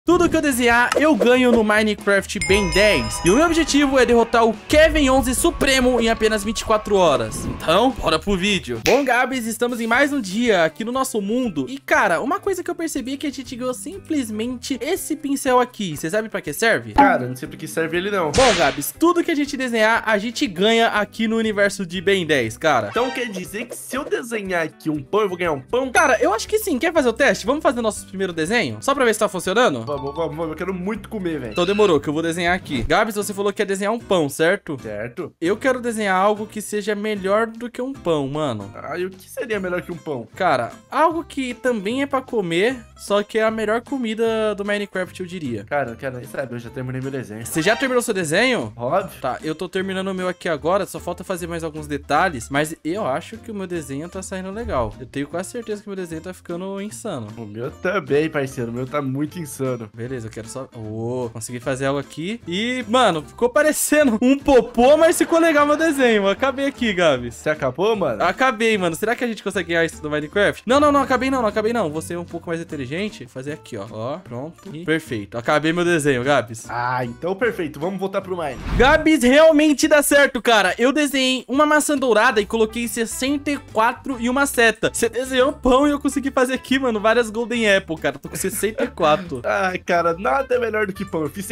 Tudo que eu desenhar, eu ganho no Minecraft Ben 10. E o meu objetivo é derrotar o Kevin 11 Supremo em apenas 24 horas. Então, bora pro vídeo. Bom, Gabs, estamos em mais um dia aqui no nosso mundo. E, cara, uma coisa que eu percebi é que a gente ganhou simplesmente esse pincel aqui. Você sabe pra que serve? Cara, não sei pra que serve ele, não. Bom, Gabs, tudo que a gente desenhar, a gente ganha aqui no universo de Ben 10, cara. Então quer dizer que se eu desenhar aqui um pão, eu vou ganhar um pão? Cara, eu acho que sim. Quer fazer o teste? Vamos fazer nosso primeiro desenho? Só pra ver se tá funcionando? Vamos, eu quero muito comer, velho. Então demorou, que eu vou desenhar aqui. Gabs, você falou que ia desenhar um pão, certo? Certo. Eu quero desenhar algo que seja melhor do que um pão, mano. Ah, e o que seria melhor que um pão? Cara, algo que também é pra comer, só que é a melhor comida do Minecraft, eu diria. Cara, sabe, eu já terminei meu desenho. Você já terminou seu desenho? Óbvio. Tá, eu tô terminando o meu aqui agora, só falta fazer mais alguns detalhes, mas eu acho que o meu desenho tá saindo legal. Eu tenho quase certeza que o meu desenho tá ficando insano. O meu também, parceiro. O meu tá muito insano. Beleza, eu quero só... consegui fazer algo aqui. E, mano, ficou parecendo um popô, mas ficou legal meu desenho. Acabei aqui, Gabs. Você acabou, mano? Acabei, mano. Será que a gente consegue ganhar isso do Minecraft? Não, acabei não. Vou ser um pouco mais inteligente. Vou fazer aqui, ó. Ó, pronto. E perfeito. Acabei meu desenho, Gabs. Ah, então perfeito. Vamos voltar pro Mine. Gabs, realmente dá certo, cara. Eu desenhei uma maçã dourada e coloquei 64 e uma seta. Você desenhou um pão e eu consegui fazer aqui, mano, várias Golden Apple, cara. Tô com 64. Ah, cara, nada é melhor do que pão. Eu fiz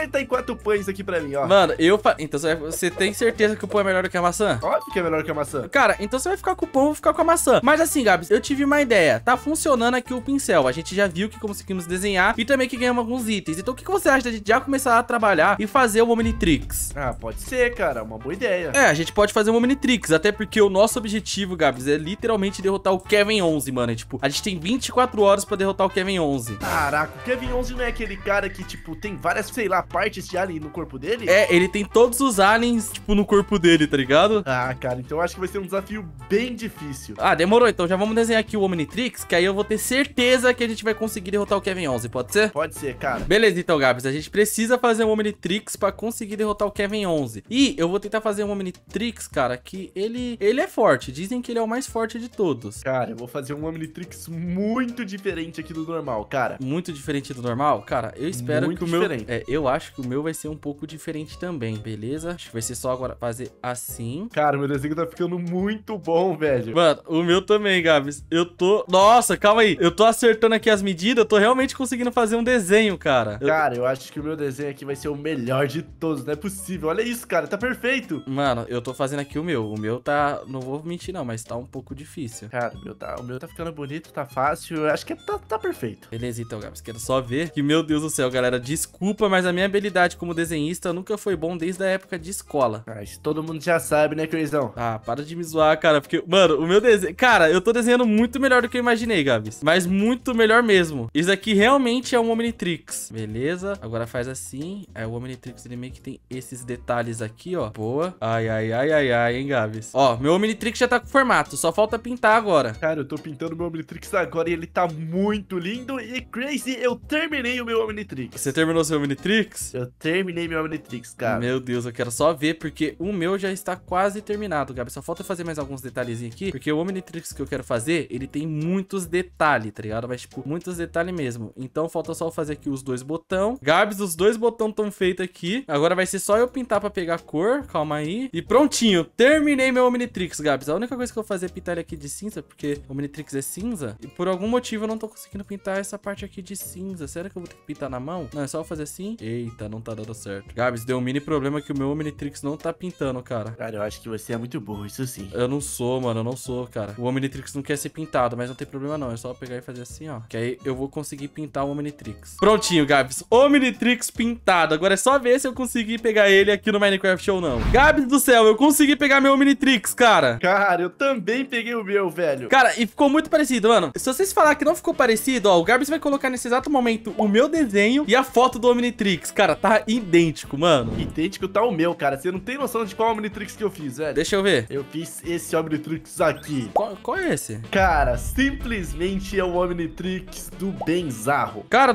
64 pães aqui pra mim, ó. Mano, então você tem certeza que o pão é melhor do que a maçã? Óbvio que é melhor que a maçã. Cara, então você vai ficar com o pão, eu vou ficar com a maçã. Mas assim, Gabs, eu tive uma ideia. Tá funcionando aqui o pincel. A gente já viu que conseguimos desenhar e também que ganhamos alguns itens. Então o que você acha da gente já começar a trabalhar e fazer o Omnitrix? Ah, pode ser, cara. Uma boa ideia. É, a gente pode fazer um Omnitrix, até porque o nosso objetivo, Gabs, é literalmente derrotar o Kevin 11, mano. Tipo, a gente tem 24 horas pra derrotar o Kevin 11. Caraca, o Kevin 11 não é aquele cara que, tipo, tem várias, sei lá, partes de alien no corpo dele? É, ele tem todos os aliens, tipo, no corpo dele, tá ligado? Ah, cara, então eu acho que vai ser um desafio bem difícil. Ah, demorou. Então já vamos desenhar aqui o Omnitrix, que aí eu vou ter certeza que a gente vai conseguir derrotar o Kevin 11, pode ser? Pode ser, cara. Beleza, então, Gabs, a gente precisa fazer um Omnitrix pra conseguir derrotar o Kevin 11. E eu vou tentar fazer um Omnitrix, cara, que ele é forte. Dizem que ele é o mais forte de todos. Cara, eu vou fazer um Omnitrix muito diferente aqui do normal, cara. Muito diferente do normal? Cara, eu espero muito que o meu... diferente. eu acho que o meu vai ser um pouco diferente também, beleza? Acho que vai ser só agora fazer assim. Cara, meu desenho tá ficando muito bom, velho. Mano, o meu também, Gabs. Eu tô... Nossa, calma aí. Eu tô acertando aqui as medidas, eu tô realmente conseguindo fazer um desenho, cara. Cara, eu acho que o meu desenho aqui vai ser o melhor de todos, não é possível. Olha isso, cara, tá perfeito. Mano, eu tô fazendo aqui o meu. O meu tá... Não vou mentir não, mas tá um pouco difícil. Cara, o meu tá ficando bonito, tá fácil. Eu acho que tá perfeito. Beleza, então, Gabs. Quero só ver que, meu Deus do céu, galera. Desculpa, mas a minha habilidade como desenhista nunca foi bom desde a época de escola. Ah, isso todo mundo já sabe, né, Crazão? Ah, para de me zoar, cara. Porque, mano, o meu desenho... Cara, eu tô desenhando muito melhor do que eu imaginei, Gabs. Mas muito melhor mesmo. Isso aqui realmente é um Omnitrix. Beleza. Agora faz assim. Aí o Omnitrix, ele meio que tem esses detalhes aqui, ó. Boa. Ai, hein, Gabs. Ó, meu Omnitrix já tá com formato. Só falta pintar agora. Cara, eu tô pintando meu Omnitrix agora e ele tá muito lindo. E, Crazy, eu terminei o meu Omnitrix. Você terminou seu Omnitrix? Eu terminei meu Omnitrix, cara. Meu Deus, eu quero só ver, porque o meu já está quase terminado, Gabi. Só falta fazer mais alguns detalhezinhos aqui, porque o Omnitrix que eu quero fazer, ele tem muitos detalhes, tá ligado? Mas, tipo, muitos detalhes mesmo. Então, falta só fazer aqui os dois botões. Gabs, os dois botões estão feitos aqui. Agora vai ser só eu pintar pra pegar a cor. Calma aí. E prontinho. Terminei meu Omnitrix, Gabs. A única coisa que eu vou fazer é pintar ele aqui de cinza, porque o Omnitrix é cinza. E por algum motivo eu não tô conseguindo pintar essa parte aqui de cinza. Será que eu vou ter que pintar na mão? Não, é só eu fazer assim. Eita, não tá dando certo. Gabs, deu um mini problema que o meu Omnitrix não tá pintando, cara. Cara, eu acho que você é muito burro, isso sim. Eu não sou, mano, eu não sou, cara. O Omnitrix não quer ser pintado, mas não tem problema não. É só eu pegar e fazer assim, ó. Que aí eu vou conseguir pintar o Omnitrix. Prontinho, Gabs. Omnitrix pintado. Agora é só ver se eu conseguir pegar ele aqui no Minecraft ou não. Gabs do céu, eu consegui pegar meu Omnitrix, cara. Cara, eu também peguei o meu, velho. Cara, e ficou muito parecido, mano. Se vocês falar que não ficou parecido, ó, o Gabs vai colocar nesse exato momento o meu desenho e a foto do Omnitrix. Cara, tá idêntico, mano. Idêntico tá o meu, cara. Você não tem noção de qual Omnitrix que eu fiz, velho. Deixa eu ver. Eu fiz esse Omnitrix aqui. Qual é esse? Cara, simplesmente é o Omnitrix do Benzarro. Cara,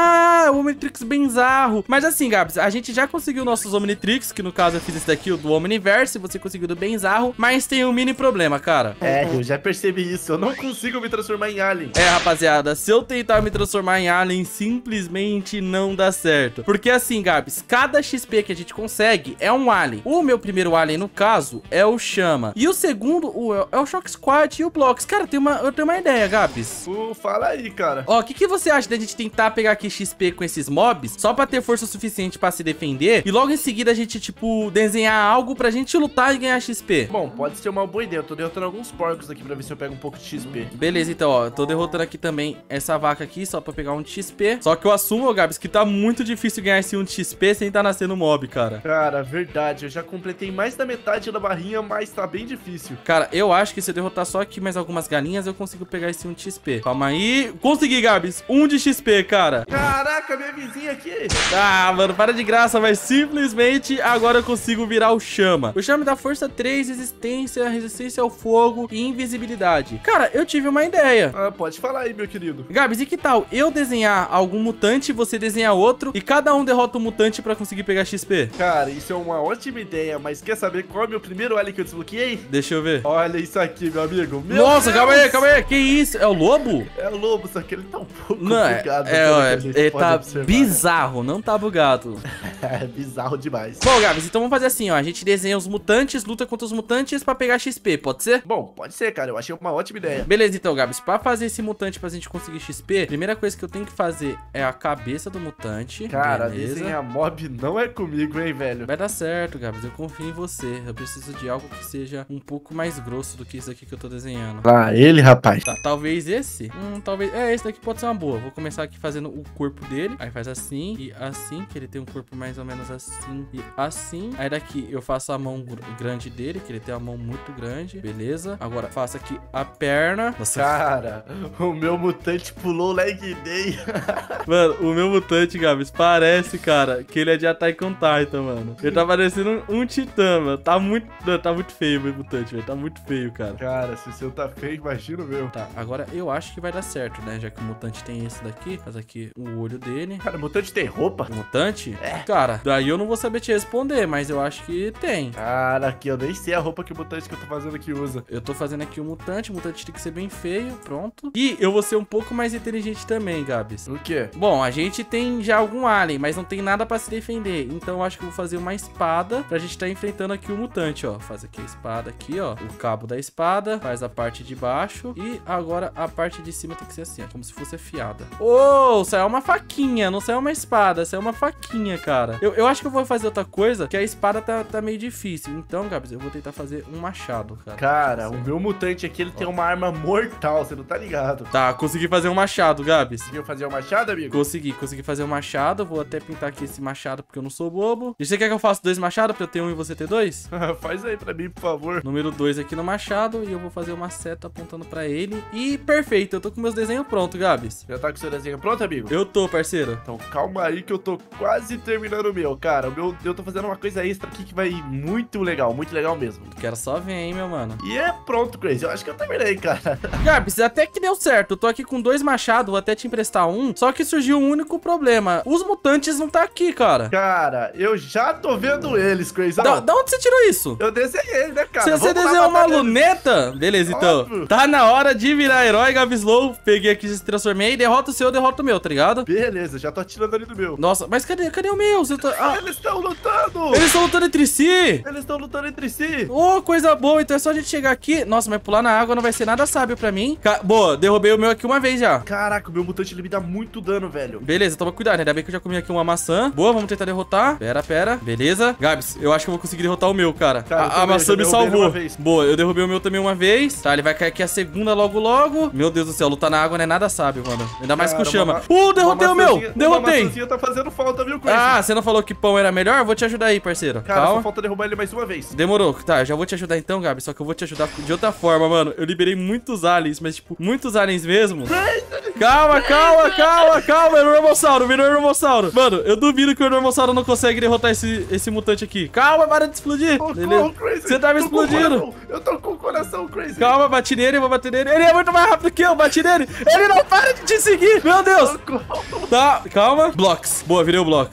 o Omnitrix Benzarro. Mas assim, Gabs, a gente já conseguiu nossos Omnitrix, que no caso eu fiz esse daqui, o do Omniverse, você conseguiu do Benzarro, mas tem um mini problema, cara. É, eu já percebi isso. Eu não consigo me transformar em alien. É, rapaziada, se eu tentar me transformar em alien, simplesmente não dá certo. Porque assim, Gabs, cada XP que a gente consegue é um alien. O meu primeiro alien, no caso, é o Chama. E o segundo é o Shock Squad e o Blocks. Cara, eu tenho uma ideia, Gabs. Fala aí, cara. Ó, o que você acha da gente tentar pegar aqui XP com esses mobs, só pra ter força suficiente pra se defender, e logo em seguida a gente, tipo, desenhar algo pra gente lutar e ganhar XP? Bom, pode ser uma boa ideia. Eu tô derrotando alguns porcos aqui pra ver se eu pego um pouco de XP. Beleza, então, ó, eu tô derrotando aqui também essa vaca aqui, só pra pegar um de XP. Só que eu assumo, Gabs, que tá muito difícil ganhar esse 1 de XP sem tá nascendo mob, cara. Cara, verdade. Eu já completei mais da metade da barrinha, mas tá bem difícil. Cara, eu acho que se eu derrotar só aqui mais algumas galinhas, eu consigo pegar esse 1 de XP. Calma aí. Consegui, Gabs. 1 de XP, cara. Caraca, minha vizinha aqui. Ah, mano, para de graça, mas simplesmente agora eu consigo virar o Chama. O Chama dá força 3, resistência ao fogo e invisibilidade. Cara, eu tive uma ideia. Ah, pode falar aí, meu querido. Gabs, e que tal eu desenhar algum mutante, você desenhar outro, e cada um derrota um mutante pra conseguir pegar XP? Cara, isso é uma ótima ideia, mas quer saber qual é o meu primeiro alien que eu desbloqueei? Deixa eu ver. Olha isso aqui, meu amigo. Nossa, calma aí. Que isso? É o lobo? É o lobo, só que ele tá um pouco Não, bugado. ele tá bizarro, não tá bugado. É bizarro demais. Bom, Gabs, então vamos fazer assim, ó. A gente desenha os mutantes, luta contra os mutantes pra pegar XP, pode ser? Bom, pode ser, cara. Eu achei uma ótima ideia. Beleza, então, Gabs, pra fazer esse mutante pra gente conseguir XP, a primeira coisa que eu tenho que fazer é a cabeça do mutante. Cara, beleza. desenhar mob não é comigo, hein, velho. Vai dar certo, Gabs, eu confio em você. Eu preciso de algo que seja um pouco mais grosso do que isso aqui que eu tô desenhando. Ah, ele, rapaz. Tá, talvez esse? Talvez... esse daqui pode ser uma boa. Vou começar aqui fazendo o corpo dele. Aí faz assim e assim, que ele tem um corpo mais ou menos assim e assim. Aí daqui eu faço a mão grande dele, que ele tem a mão muito grande. Beleza. Agora faço aqui a perna. Nossa. Cara, o meu mutante pulou leg day. Mano, o meu mutante, Gabs, parece, cara, que ele é de Attack on Titan, mano. Ele tá parecendo um titã, mano. Tá muito feio o meu mutante, velho. Tá muito feio, cara. Cara, se o seu tá feio, imagina o meu. Tá, agora eu acho que vai dar certo, né? Já que o mutante tem esse daqui. Faz aqui o olho dele. Cara, o mutante tem roupa? O mutante? É. Cara, daí eu não vou saber te responder, mas eu acho que tem. Cara, aqui eu nem sei a roupa que o mutante que eu tô fazendo aqui usa. Eu tô fazendo aqui o mutante tem que ser bem feio, pronto. E eu vou ser um pouco mais inteligente também, Gabs. O quê? Bom, a gente tem já algum alien, mas não tem nada pra se defender. Então eu acho que eu vou fazer uma espada pra gente tá enfrentando aqui o mutante, ó. Faz aqui a espada aqui, ó. O cabo da espada, faz a parte de baixo. E agora a parte de cima tem que ser assim, ó. Como se fosse afiada. Oh, saiu uma faquinha, não saiu uma espada, saiu uma faquinha, cara. Eu acho que eu vou fazer outra coisa, que a espada tá meio difícil. Então, Gabs, eu vou tentar fazer um machado, cara. Cara, o meu mutante aqui, ele tem uma arma mortal, você não tá ligado? Tá, consegui fazer um machado, Gabs. Conseguiu fazer o machado, amigo? Consegui fazer um machado. Vou até pintar aqui esse machado porque eu não sou bobo. E você quer que eu faça 2 machados pra eu ter um e você ter 2? Faz aí pra mim, por favor. Número 2 aqui no machado. E eu vou fazer uma seta apontando pra ele. E perfeito, eu tô com meus desenhos prontos, Gabs. Já tá com o seu desenho pronto, amigo? Eu tô, parceiro. Então calma aí que eu tô quase terminando o meu, cara. Eu tô fazendo uma coisa extra aqui que vai ir muito legal mesmo. Quero só ver, hein, meu mano. E é pronto, Crazy. Eu acho que eu terminei, cara. Gabs, até que deu certo. Eu tô aqui com 2 machados, vou até te emprestar um. Só que surgiu um único problema. Os mutantes não tá aqui, cara. Cara, eu já tô vendo eles, Crazy. Da onde você tirou isso? Eu desenhei, né, cara? Você desenhou uma luneta? Beleza, então. Óbvio. Tá na hora de virar herói, Gabslow. Peguei aqui, se transformei. Derrota o seu, derrota o meu, tá ligado? Beleza, já tô atirando ali do meu. Nossa, mas cadê o meu? Você tá... Eles estão lutando! Eles estão lutando entre si! Eles estão lutando entre si! Oh, coisa boa. Então é só a gente chegar aqui. Nossa, mas pular na água não vai ser nada sábio pra mim. Boa, derrubei o meu aqui uma vez já. Caraca, o meu mutante ele me dá muito dano, velho. Beleza, toma cuidado, né? Ainda bem que eu já comi aqui uma maçã. Boa, vamos tentar derrotar. Pera. Beleza. Gabs, eu acho que eu vou conseguir derrotar o meu, cara. A maçã me salvou. Boa, eu derrubei o meu também uma vez. Tá, ele vai cair aqui a segunda logo. Meu Deus do céu, lutar na água não é nada sábio, mano. Ainda mais que o Chama. Derrotei o meu! Derrotei! A maçãzinha tá fazendo falta, viu, Crazy? Ah, você não falou que pão era melhor? Vou te ajudar aí, parceiro. Cara, calma. só falta derrubar ele mais uma vez. Demorou. Tá, eu já vou te ajudar então, Gabi. Só que eu vou te ajudar de outra forma, mano. Eu liberei muitos aliens, mas tipo, muitos aliens mesmo. Calma. Meu Enormossauro. Mano, eu duvido que o Enormossauro não consegue derrotar esse mutante aqui. Calma, para de explodir. Beleza. Você tá me explodindo. Eu tô com o coração, Crazy. Calma, bate nele, eu vou bater nele. Ele é muito mais rápido que eu, bate nele. Ele não para de te seguir. Meu Deus. Tá, calma. Blocks. Boa, virei o Blocks. Tá, o Blocks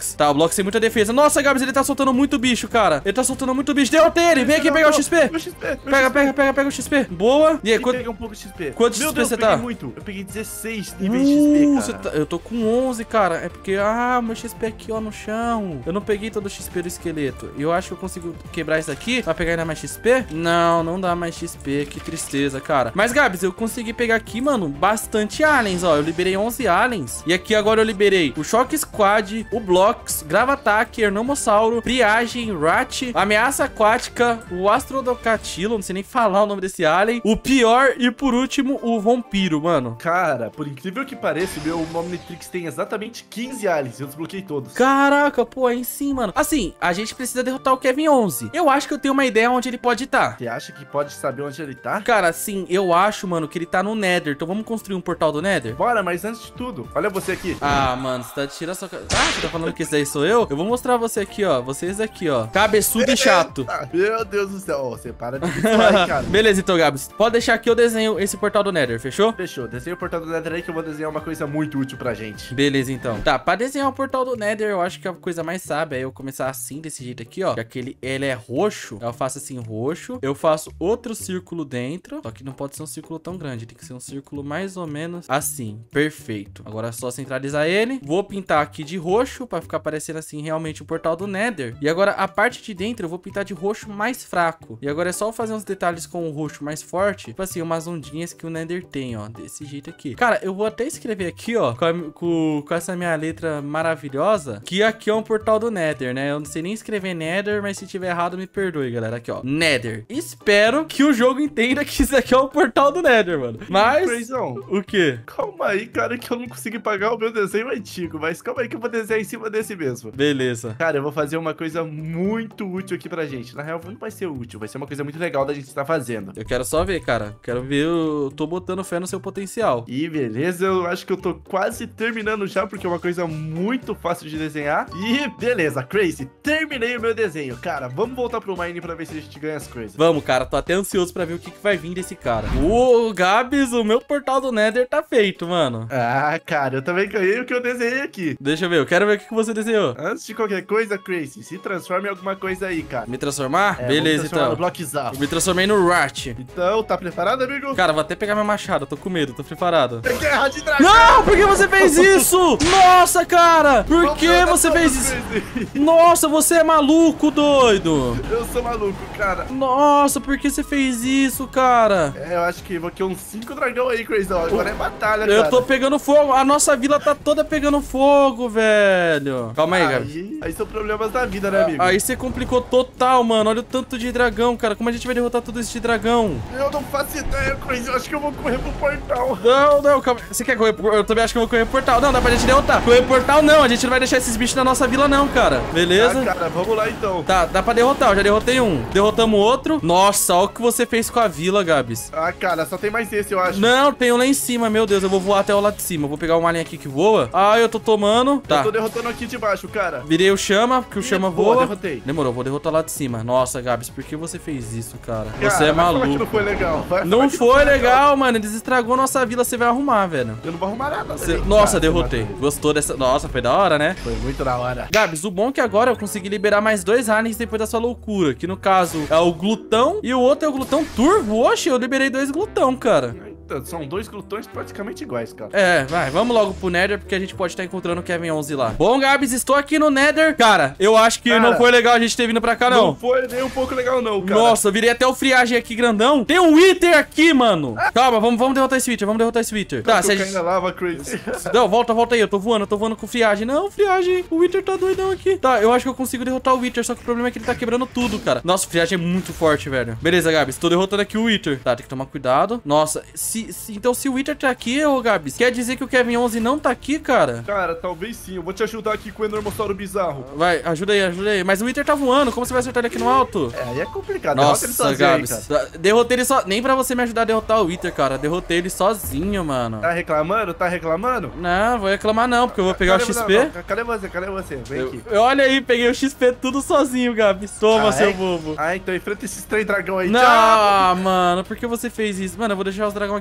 Blox tem muita defesa. Nossa, Gabs, ele tá soltando muito bicho, cara. Ele tá soltando muito bicho. Derrotei ele. Vem aqui pegar o XP. Pega o XP. Boa. E aí, Pega um pouco de XP. Quanto XP você tá? Muito. Eu peguei 16 níveis de XP, cara. Eu tô com 11, cara. É porque, meu XP aqui, ó, no chão. Eu não peguei todo o XP do esqueleto. Eu acho que eu consigo quebrar isso aqui pra pegar ainda mais XP. Não dá mais XP. Que tristeza, cara. Mas, Gabs, eu consegui pegar aqui, mano, bastante aliens, ó. Eu liberei 11 aliens. E aqui agora eu liberei o Choque Squad, o Blox, Gravataque, Ernomossauro, Priagem, Rat, Ameaça Aquática, o Astrodocatilo, não sei nem falar o nome desse alien, o Pior e, por último, o Vampiro, mano. Cara, por incrível que pareça, o meu Omnitrix tem exatamente 15 aliens. Eu desbloqueei todos. Caraca, pô, aí sim, mano. Assim, a gente precisa derrotar o Kevin 11. Eu acho que eu tenho uma ideia onde ele pode estar. Você acha que pode saber onde ele tá? Cara, sim, eu acho, mano, que ele tá no Nether. Então vamos construir um portal do Nether? Bora, mas antes de tudo, olha você aqui. Mano, você tá tirando sua... você tá falando que esse daí sou eu? Eu vou mostrar você aqui, ó. Vocês aqui, ó. Cabeçudo e chato. Meu Deus do céu. Você para de falar, cara. Beleza, então, Gabs. Pode deixar que eu desenho esse portal do Nether, fechou? Fechou. Desenha o portal do Nether aí que eu vou desenhar uma coisa muito útil pra gente. Beleza, então. Tá, pra desenhar o portal do Nether, eu acho que a coisa mais sábia é eu começar assim, desse jeito aqui, ó. Já que ele é roxo, eu faço assim, roxo. Eu faço outro círculo dentro. Só que não pode ser um círculo tão grande. Tem que ser um círculo mais ou menos assim. Perfeito. Agora é só centralizar ele. Vou pintar aqui de roxo pra ficar parecendo assim realmente o portal do Nether. E agora a parte de dentro eu vou pintar de roxo mais fraco. E agora é só fazer uns detalhes com o roxo mais forte. Tipo assim, umas ondinhas que o Nether tem, ó. Desse jeito aqui. Cara, eu vou até escrever aqui, ó. Com essa minha letra maravilhosa. Que aqui é um portal do Nether, né? Eu não sei nem escrever Nether, mas se tiver errado me perdoe, galera. Aqui, ó. Nether. Espero que o jogo entenda que isso aqui é um portal do Nether, mano. Mas... Crazão, o quê? calma aí, cara, que eu não consegui pagar o meu desenho antigo. Mas calma aí que eu vou desenhar em cima desse mesmo. Beleza. Cara, eu vou fazer uma coisa muito útil aqui pra gente. Na real, não vai ser útil. Vai ser uma coisa muito legal da gente estar fazendo. Eu quero só ver, cara. Quero ver, eu tô botando fé no seu potencial. E beleza, eu acho que eu tô quase terminando já, porque é uma coisa muito fácil de desenhar. E beleza, Crazy, terminei o meu desenho. Cara, vamos voltar pro Mine pra ver se a gente ganha as coisas. Vamos, cara, tô até ansioso pra ver o que vai vir desse cara. Ô, Gabs, o meu portal do Nether tá feito, mano. Cara, eu também ganhei o que eu desenhei aqui. Deixa eu ver, eu quero ver o que você desenhou. Antes de qualquer coisa, Crazy, se transforme em alguma coisa aí, cara. Me transformar? Beleza, então. No Blockzão. Eu me transformei no Rat. Então, tá preparado, amigo? Cara, vou até pegar meu machado, tô com medo, tô preparado. Guerra de dragão! Não, por que você fez isso? Nossa, cara, por que você fez isso? Nossa, você é maluco, doido. Eu sou maluco, cara. Nossa, por que você fez isso, cara? Eu acho que vou aqui uns 5 dragão aí, Crazy. Agora é batalha, cara. Eu tô pegando fogo, a nossa vila tá toda pegando fogo, velho. Calma aí, cara. Aí são problemas da vida, né, amigo? Aí você complicou total, mano. Olha o tanto de dragão, cara. Como a gente vai derrotar tudo esse dragão? Eu não faço ideia, Crazy. Eu acho que eu vou correr pro portal. Não, calma. Você quer correr? Eu também acho que eu vou correr pro portal. Não, dá pra gente derrotar. Correr pro portal, não. A gente não vai deixar esses bichos na nossa vila, não, cara. Beleza? Cara, vamos lá, então. Tá, dá pra derrotar. Eu já derrotei um. Derrotamos outro. Nossa, olha o que você fez com a vila, Gabs. Cara, só tem mais esse, eu acho. Não, tem um lá em cima. Meu Deus, eu vou voar até o lá de cima. Eu vou pegar uma linha aqui que voa. Eu tô tomando. Tá. Eu tô derrotando aqui de baixo, cara. Virei o chama, porque o chama voa. Boa, derrotei. Demorou, vou derrotar lá de cima. Nossa, Gabs, por que você fez isso, cara? Você é maluco. Não foi legal. Não foi legal, mano. Eles estragou nossa vila. Você vai arrumar, velho. Eu não vou arrumar nada. Nossa, derrotei. Gostou dessa... Nossa, foi da hora, né? Foi muito da hora. Gabs, o bom é que agora eu consegui liberar mais 2 aliens depois da sua loucura. Que no caso é o Glutão e o outro é o Glutão Turvo. Oxe, eu liberei 2 Glutão, cara. São 2 glutões praticamente iguais, cara. Vai, vamos logo pro Nether, porque a gente pode estar encontrando o Kevin 11 lá. Bom, Gabs, estou aqui no Nether. Cara, eu acho que não foi legal a gente ter vindo pra cá, não. Não foi nem um pouco legal, não, cara. Nossa, eu virei até o friagem aqui grandão. Tem um Wither aqui, mano. Calma, vamos derrotar esse Wither, Tá, se a gente... lava, Crazy. Não, volta aí, eu tô voando com o friagem. Não, friagem, o Wither tá doidão aqui. Tá, eu acho que eu consigo derrotar o Wither, só que o problema é que ele tá quebrando tudo, cara. Nossa, o friagem é muito forte, velho. Beleza, Gabs, tô derrotando aqui o Wither. Tá, tem que tomar cuidado. Nossa, então se o Wither tá aqui, ô Gabs, quer dizer que o Kevin 11 não tá aqui, cara? Cara, talvez sim. Eu vou te ajudar aqui com o Enormossauro bizarro. Vai, ajuda aí. Mas o Wither tá voando, como você vai acertar ele aqui no alto? Aí é complicado. Nossa, Gabs. Derrotei ele só... Nem pra você me ajudar a derrotar o Wither, cara. Derrotei ele sozinho, mano. Tá reclamando? Não, vou reclamar não, porque eu vou pegar o XP. Cadê você? Vem aqui. Olha aí, peguei o XP tudo sozinho, Gabs. Toma, seu bobo. Então enfrenta esses 3 dragão aí. Não, mano, por que você fez isso? Mano, eu vou deixar os dragões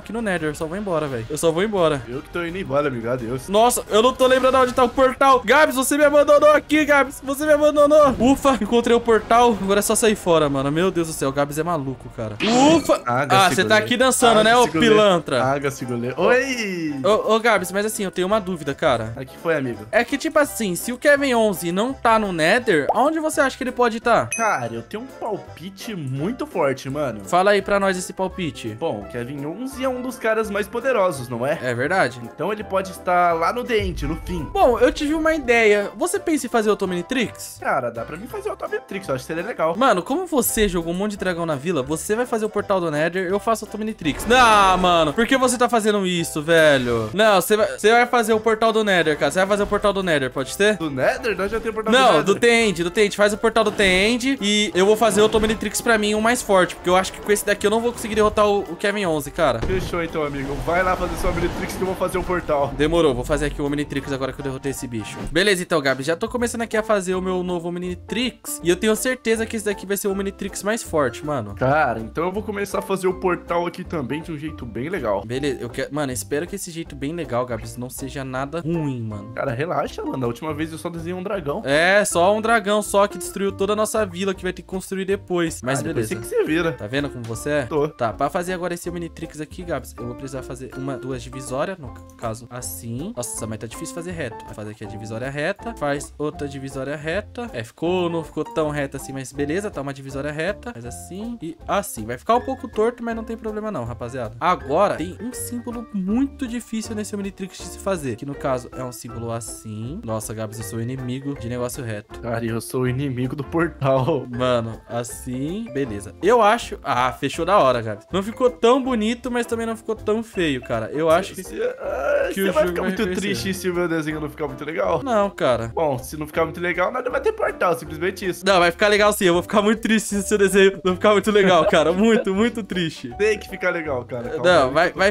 aqui no Nether. Eu só vou embora, velho. Eu só vou embora. Eu que tô indo embora, amigo. Adeus. Nossa, eu não tô lembrando onde tá o portal. Gabs, você me abandonou aqui, Gabs. Você me abandonou. Ufa, encontrei o portal. Agora é só sair fora, mano. Meu Deus do céu, o Gabs é maluco, cara. Ufa. Você tá aqui dançando, né, ô pilantra? Oi. Ô, Gabs, mas assim, eu tenho uma dúvida, cara. O que foi, amigo? É que, tipo assim, se o Kevin 11 não tá no Nether, aonde você acha que ele pode estar? Cara, eu tenho um palpite muito forte, mano. Fala aí pra nós esse palpite. Bom, o Kevin 11 é um dos caras mais poderosos, não é? É verdade. Então ele pode estar lá no dente, no fim. Bom, eu tive uma ideia. Você pensa em fazer o Omnitrix? Cara, dá pra mim fazer o Omnitrix, eu acho que seria legal. Mano, como você jogou um monte de dragão na vila, você vai fazer o portal do Nether, eu faço o Omnitrix. Não, mano, por que você tá fazendo isso, velho? Não, você vai fazer o portal do Nether, cara. Você vai fazer o portal do Nether, pode ser? Do Nether? Nós já tem o portal do Não, Nether. do Tend. Faz o portal do Tend e eu vou fazer o Omnitrix pra mim, o mais forte, porque eu acho que com esse daqui eu não vou conseguir derrotar o Kevin 11, cara. Fechou então, amigo. Vai lá fazer seu Omnitrix que eu vou fazer o portal. Demorou, vou fazer aqui o Omnitrix agora que eu derrotei esse bicho. Beleza, então, Gabi, já tô começando aqui a fazer o meu novo Omnitrix e eu tenho certeza que esse daqui vai ser o Omnitrix mais forte, mano. Cara, então eu vou começar a fazer o portal aqui também de um jeito bem legal. Beleza, mano, espero que esse jeito bem legal, Gabs, não seja nada ruim, mano. Cara, relaxa, mano. Da última vez eu só desenhei um dragão. É, só um dragão só que destruiu toda a nossa vila que vai ter que construir depois. Mas beleza. Depois que você vira. Tá vendo como você é? Tô. Tá, pra fazer agora esse Omnitrix aqui, Gabs, eu vou precisar fazer duas divisórias, no caso assim. Nossa, mas tá difícil fazer reto. Vai fazer aqui a divisória reta, faz outra divisória reta. Não ficou tão reta assim, mas beleza, tá uma divisória reta. Faz assim e assim. Vai ficar um pouco torto, mas não tem problema não, rapaziada. Agora, tem um símbolo muito difícil nesse Omnitrix de se fazer, que no caso é um símbolo assim. Nossa, Gabs, eu sou inimigo de negócio reto. Cara, eu sou o inimigo do portal. Mano, assim, beleza. Eu acho... Ah, fechou da hora, Gabs. Não ficou tão bonito, mas também não ficou tão feio, cara. Eu acho que você vai ficar muito triste se o meu desenho não ficar muito legal? Não, cara. Bom, se não ficar muito legal, nada vai ter portal, simplesmente isso. Não, vai ficar legal sim. Eu vou ficar muito triste se o seu desenho não ficar muito legal, cara. Muito, muito triste. Tem que ficar legal, cara. Calma, não, vai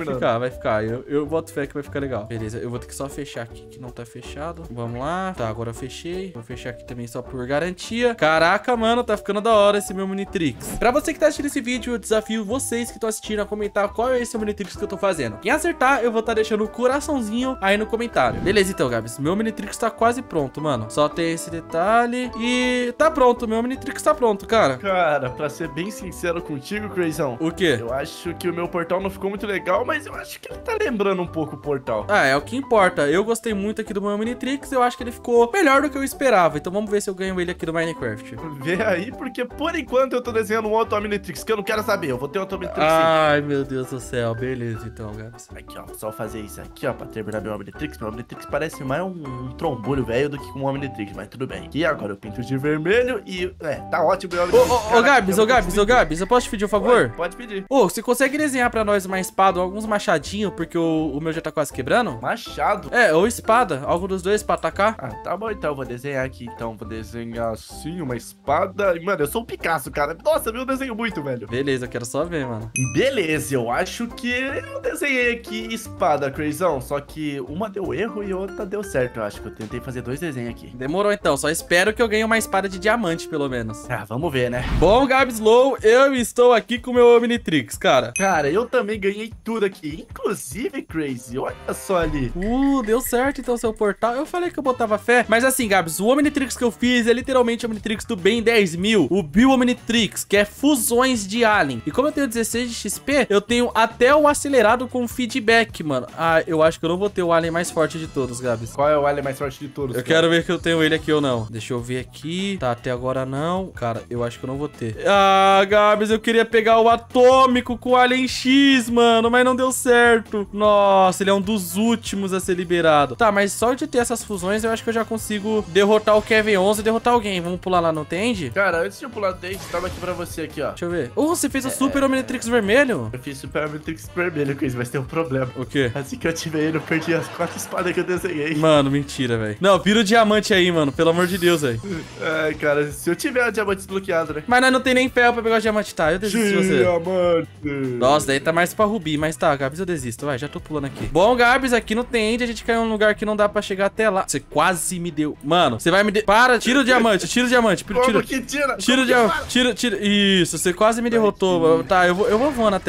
ficar. Eu boto fé que vai ficar legal. Beleza, eu vou ter que só fechar aqui que não tá fechado. Vamos lá. Tá, agora eu fechei. Vou fechar aqui também só por garantia. Caraca, mano, tá ficando da hora esse meu Omnitrix. Pra você que tá assistindo esse vídeo, eu desafio vocês que estão assistindo a comentar qual é esse Omnitrix que eu tô fazendo. Quem acertar, eu vou estar deixando o coraçãozinho aí no comentário. Beleza, então, Gabs. Meu Omnitrix tá quase pronto, mano. Só tem esse detalhe e tá pronto. Meu Omnitrix tá pronto, cara. Cara, pra ser bem sincero contigo, Crazão. O quê? Eu acho que o meu portal não ficou muito legal, mas eu acho que ele tá lembrando um pouco o portal. Ah, é o que importa. Eu gostei muito aqui do meu Omnitrix. Eu acho que ele ficou melhor do que eu esperava. Então vamos ver se eu ganho ele aqui do Minecraft. Vê aí, porque por enquanto eu tô desenhando um outro Omnitrix que eu não quero saber. Eu vou ter outro Omnitrix. Ai, meu Deus do céu. Beleza, então, Gabs. Aqui, ó. Só fazer isso aqui, ó, pra terminar meu Omnitrix. Meu Omnitrix parece mais um trombolho velho do que um Omnitrix, mas tudo bem. E agora eu pinto de vermelho e... tá ótimo meu Omnitrix. Ô, Gabs, eu posso te pedir um favor? Pode pedir. Você consegue desenhar pra nós uma espada ou alguns machadinhos, porque o meu já tá quase quebrando? Machado? É, ou espada. Algo dos dois pra atacar. Ah, tá bom, então. Vou desenhar aqui, então. Vou desenhar assim, uma espada. Mano, eu sou um Picasso, cara. Nossa, eu desenho muito, velho. Beleza, eu quero só ver, mano. Beleza, eu acho que eu desenhei aqui espada, Crazão. Só que uma deu erro e outra deu certo. Eu acho que eu tentei fazer dois desenhos aqui. Demorou, então. Só espero que eu ganhe uma espada de diamante, pelo menos. Ah, vamos ver, né? Bom, Gabslow, eu estou aqui com o meu Omnitrix, cara. Cara, eu também ganhei tudo aqui. Inclusive, Crazy, olha só ali. Deu certo, então, seu portal. Eu falei que eu botava fé. Mas assim, Gabs, o Omnitrix que eu fiz é literalmente o Omnitrix do Ben 10.000. O Bill Omnitrix, que é fusões de alien. E como eu tenho 16 de XP, eu tenho até o acelerado com feedback, mano. Ah, eu acho que eu não vou ter o alien mais forte de todos, Gabs. Qual é o alien mais forte de todos? Eu quero ver que eu tenho ele aqui ou não. Deixa eu ver aqui. Tá, até agora não. Cara, eu acho que eu não vou ter. Ah, Gabs, eu queria pegar o atômico com o Alien X, mano, mas não deu certo. Nossa, ele é um dos últimos a ser liberado. Tá, mas só de ter essas fusões, eu acho que eu já consigo derrotar o Kevin 11 e derrotar alguém. Vamos pular lá no Tend? Cara, antes de eu pular no Tend, tava aqui pra você aqui, ó. Deixa eu ver. Você fez o Super Omnitrix vermelho? Eu fiz Super Omnitrix vermelho, Chris, mas tem um problema. O quê? Assim que eu ativei ele, eu perdi as 4 espadas que eu desenhei. Mano, mentira, velho. Não, vira o diamante aí, mano. Pelo amor de Deus, velho. Ai, cara, se eu tiver o diamante desbloqueado, né? Mas nós não tem nem ferro pra pegar o diamante, tá? Eu desisto de você. Diamante. Nossa, daí tá mais pra Rubi, mas tá, Gabs, eu desisto. Vai, já tô pulando aqui. Bom, Gabs, aqui no Tend, a gente caiu num lugar que não dá pra chegar até lá. Você quase me deu. Mano, você vai me... Para, tira o diamante, tira o diamante. Como que tira? Tira o diamante, tira. Isso, você quase me derrotou. Tá, eu vou voando até lá. E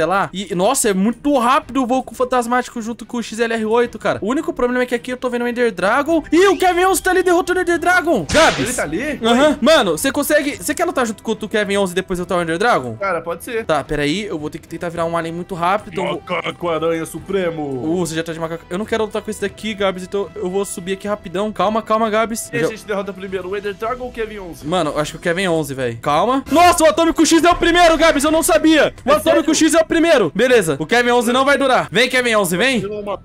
aqui... Nossa, é muito rápido o Vulco Fantasmático junto com o XLR8, cara. O único problema é que aqui eu tô vendo o Ender Dragon. Ih, o Kevin 11 tá ali derrotando o Ender Dragon. Gabs. Ele tá ali? Aham. Mano, você consegue... Você quer lutar junto com o Kevin 11 e depois lutar o Ender Dragon? Cara, pode ser. Tá, peraí. Eu vou ter que tentar virar um alien muito rápido. Então Macaco Aranha Supremo. você já tá de macaco. Eu não quero lutar com esse daqui, Gabs. Então eu vou subir aqui rapidão. Calma, calma, Gabs. E a gente derrota primeiro o Ender Dragon ou o Kevin 11? Mano, eu acho que o Kevin 11, velho. Calma. Nossa, o Atômico X é o primeiro, Gabs. Eu não sabia. O Atômico X é o primeiro. Beleza. O Kevin 11 não vai durar. Vem, Kevin 11, vem.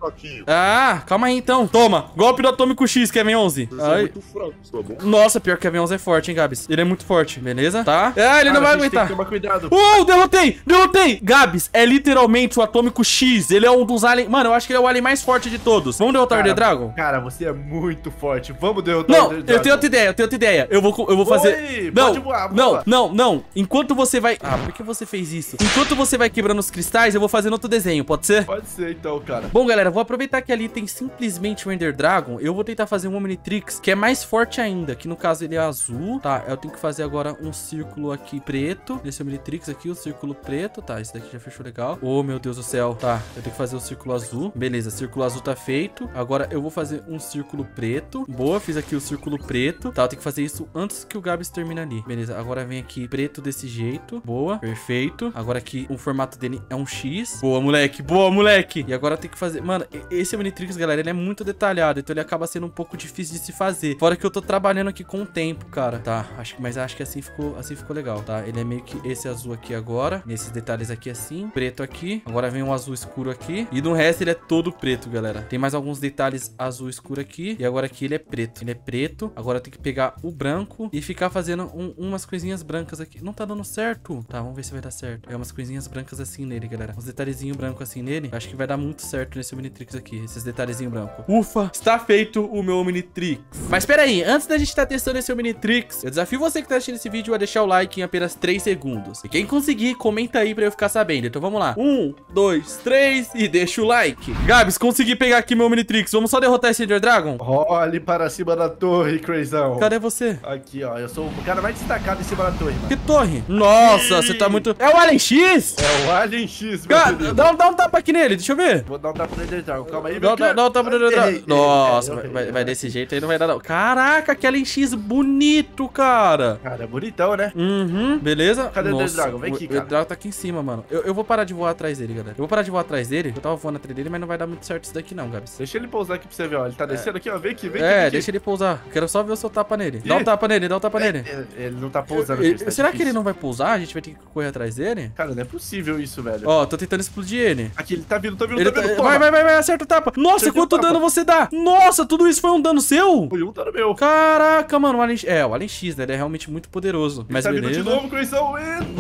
Ah, calma aí, então. Toma. Golpe do Atômico X, Kevin 11. Ai. Muito fraco, tá bom? Nossa, pior que o Kevin 11 é forte, hein, Gabs. Ele é muito forte. Beleza? Tá. Ah, ele não vai aguentar. Toma cuidado. Derrotei! Derrotei! Gabs, é literalmente o Atômico X. Ele é um dos aliens... Mano, eu acho que ele é o alien mais forte de todos. Vamos derrotar o Ender Dragon? Cara, você é muito forte. Vamos derrotar Não, o Ender Dragon. eu tenho outra ideia. Eu vou fazer... Oi, Não, pode voar, voa. não. Enquanto você vai... Ah, por que você fez isso? Enquanto você vai quebrando os cristais, eu vou fazendo outro desenho, pode ser? Pode ser então, cara. Bom, galera, vou aproveitar que ali tem simplesmente o Ender Dragon. Eu vou tentar fazer um Omnitrix que é mais forte ainda, que no caso ele é azul. Tá, eu tenho que fazer agora um círculo aqui preto. Nesse Omnitrix aqui, o círculo preto. Tá, esse daqui já fechou legal. Oh, meu Deus do céu. Tá, eu tenho que fazer o círculo azul. Beleza, círculo azul tá feito. Agora eu vou fazer um círculo preto. Boa, fiz aqui o círculo preto. Tá, eu tenho que fazer isso antes que o Gabs termine ali. Beleza, agora vem aqui preto desse jeito. Boa, perfeito. Agora aqui o formato dele é um X. Boa, moleque. Boa, moleque. E agora tem que fazer... Mano, esse Omnitrix, galera, ele é muito detalhado. Então ele acaba sendo um pouco difícil de se fazer. Fora que eu tô trabalhando aqui com o tempo, cara. Tá, mas acho que assim ficou legal, tá? Ele é meio que esse azul aqui agora. Nesses detalhes aqui assim. Preto aqui. Agora vem um azul escuro aqui. E no resto ele é todo preto, galera. Tem mais alguns detalhes azul escuro aqui. E agora aqui ele é preto. Ele é preto. Agora tem que pegar o branco e ficar fazendo umas coisinhas brancas aqui. Não tá dando certo. Tá, vamos ver se vai dar certo. É umas coisinhas brancas assim nele, galera. Uns detalhezinhos brancos assim nele. Acho que vai dar muito certo nesse Omnitrix aqui. Esses detalhezinhos brancos. Ufa, está feito o meu Omnitrix. Mas pera aí, antes da gente estar testando esse Omnitrix, eu desafio você que tá assistindo esse vídeo a deixar o like em apenas 3 segundos. E quem conseguir, comenta aí pra eu ficar sabendo. Então vamos lá. 1, 2, 3 e deixa o like. Gabs, consegui pegar aqui meu Omnitrix. Vamos só derrotar esse Ender Dragon? Olhe para cima da torre, Crazão. Cadê você? Aqui, ó. Eu sou o cara mais destacado em cima da torre, mano. Que torre? Nossa, você tá muito... É o Alien X? É o Alien X, meu querido. Dá um tapa aqui nele, deixa eu ver. Vou dar um tapa no Ender Dragon. Calma aí, Dá um tapa no Ender Dragon. Nossa, vai desse jeito aí, não vai dar não. Caraca, que Alien X bonito, cara. Cara, é bonitão, né? Uhum, beleza? Cadê o Ender Dragon? Vem aqui, cara. O Ender Dragon tá aqui em cima, mano. Eu vou parar de voar atrás dele, galera. Eu vou parar de voar atrás dele. Eu tava voando atrás dele, mas não vai dar muito certo isso daqui não, Gabs. Deixa ele pousar aqui pra você ver, ó. Ele tá descendo aqui, ó. Vem aqui, vem aqui. Deixa ele pousar. Quero só ver o seu tapa nele. Dá um tapa nele, dá um tapa nele. Ele não tá pousando. Será que ele não vai pousar? A gente vai ter que correr atrás dele? Cara, não é possível isso, velho. Ó, tô tentando explodir ele. Aqui, ele tá vindo, tá vindo. Vai, acerta o tapa. Nossa, quanto dano você dá? Nossa, tudo isso foi um dano seu? Foi um dano meu. Caraca, mano, o Alien X, né? Ele é realmente muito poderoso. Mas ele beleza. tá vindo de novo, Crazão.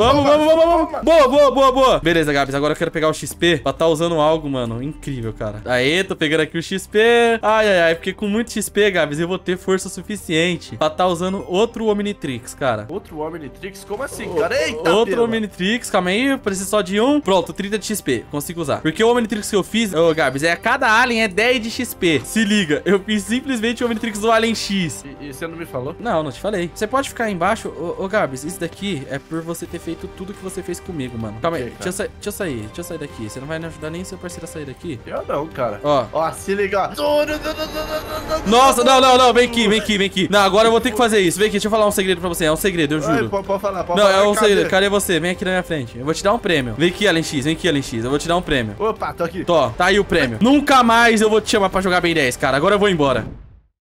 Vamos. Boa. Beleza, Gabs, agora eu quero pegar o XP pra tá usando algo, mano, incrível, cara. Aê, tô pegando aqui o XP. Ai, porque com muito XP, Gabs, eu vou ter força suficiente pra tá usando outro Omnitrix, cara. Outro Omnitrix? Como assim, cara? Eita, outro Omnitrix, calma aí, eu preciso só de um. Pronto, 30 de XP, consigo usar. Porque o Omnitrix que eu fiz, ô, Gabs, cada alien é 10 de XP. Se liga, eu fiz simplesmente o Omnitrix do Alien X. E você não me falou? Não te falei. Você pode ficar aí embaixo. Ô, Gabs, isso daqui é por você ter feito tudo que você fez comigo, mano. Calma aí, deixa eu sair daqui. Você não vai me ajudar nem seu parceiro a sair daqui? Eu não, cara. Ó, se liga. Nossa, não, vem aqui. Não, agora eu vou ter que fazer isso. Vem aqui, deixa eu falar um segredo pra você. É um segredo, eu juro. Pode falar, Não, é um segredo. Cadê você? Vem aqui na minha frente. Eu vou te dar um prêmio. Vem aqui, Alien X. Eu vou te dar um prêmio. Opa, tô aqui. Tá aí o prêmio. Nunca mais eu vou te chamar pra jogar Ben 10, cara. Agora eu vou embora.